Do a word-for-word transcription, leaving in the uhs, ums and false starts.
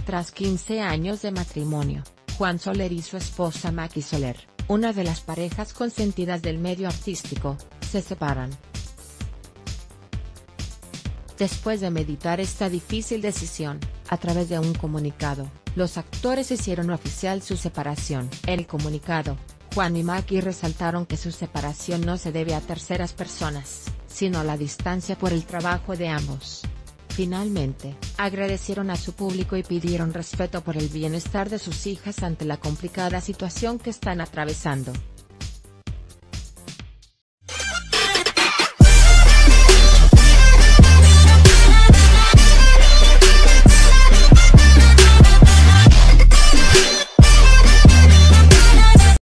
Tras quince años de matrimonio, Juan Soler y su esposa Maki Soler, una de las parejas consentidas del medio artístico, se separan. Después de meditar esta difícil decisión, a través de un comunicado, los actores hicieron oficial su separación. En el comunicado, Juan y Maki resaltaron que su separación no se debe a terceras personas, sino a la distancia por el trabajo de ambos. Finalmente, agradecieron a su público y pidieron respeto por el bienestar de sus hijas ante la complicada situación que están atravesando.